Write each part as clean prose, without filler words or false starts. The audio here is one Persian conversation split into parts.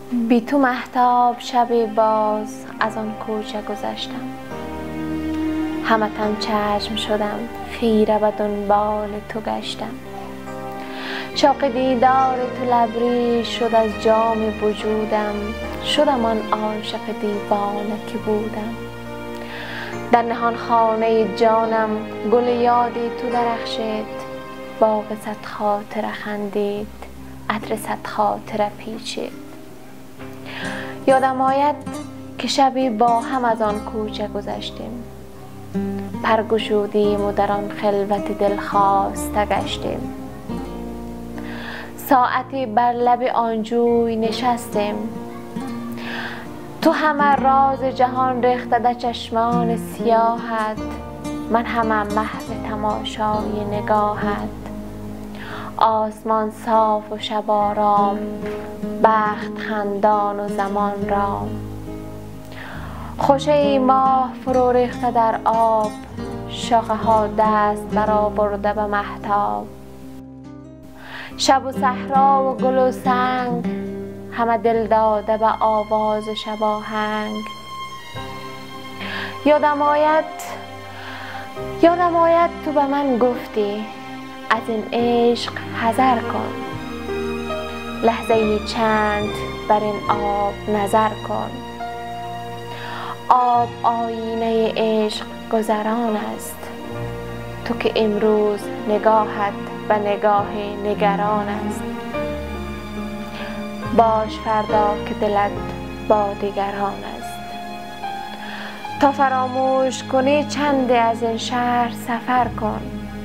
بی تو مهتاب شب باز از آن کوچه گذشتم. همتم چشم شدم خیره به دنبال تو گشتم. شوق دیدار تو لبریز شد از جام وجودم. شدم آن عاشق دیوانه که بودم. در نهان خانه جانم گل یادی تو درخشید. باغ صد خاطره خندید، عطر صد خاطره پیچید. یادم آید که شبی با هم از آن کوچه گذشتیم. پر گشودیم و در آن خلوت دلخواسته گشتیم. ساعتی بر لب آن جوی نشستیم. تو همه راز جهان ریخته در چشمان سیاهت، من همه محو تماشای نگاهت. آسمان صاف و شب آرام، بخت خندان و زمان رام. خوشه ای ماه فرو ریخته در آب، شاخه ها دست برآورده به مهتاب. شب و صحرا و گل و سنگ، همه دل داده به آواز شباهنگ. یادم آید تو به من گفتی از این عشق حذر کن. لحظه ای چند بر این آب نظر کن. آب آینه عشق گذران است، تو که امروز نگاهت به نگاه نگران است. باش فردا که دلت با دیگران است. تا فراموش کنی چند از این شهر سفر کن.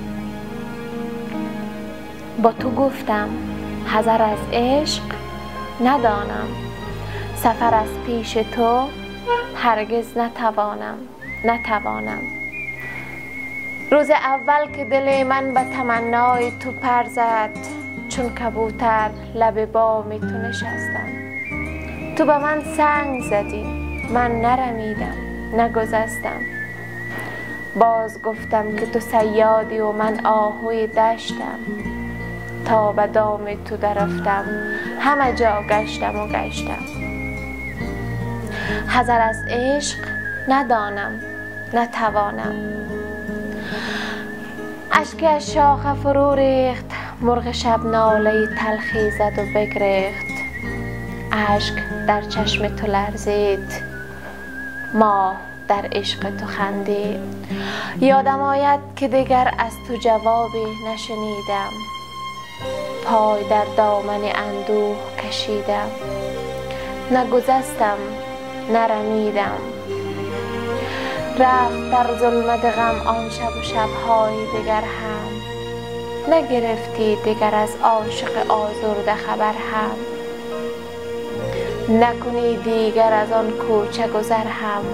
با تو گفتم حذر از عشق ندانم. سفر از پیش تو هرگز نتوانم. روز اول که دل من به تمنای تو پر زد، چون کبوتر لب بام تو نشستم. تو به من سنگ زدی، من نرمیدم نگذستم. باز گفتم که تو صیادی و من آهوی دشتم. تا به دام تو درفتم، همه جا گشتم و گشتم. حذر از عشق ندانم نتوانم. اشکی از شاخه فرو ریخت، مرغ شب ناله تلخی زد و بگریخت. اشک در چشم تو لرزید، ماه در عشق تو خندید. یادم آید که دیگر از تو جوابی نشنیدم. پای در دامن اندوه کشیدم. نگذستم نرمیدم. رفت در ظلمت غم آن شب و شبهای دیگر هم. نگرفتی دیگر از عاشق آزرده خبر هم. نکنی دیگر از آن کوچه گذر هم.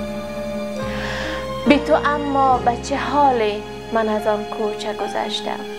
بی تو اما به چه حالی من از آن کوچه گذشتم.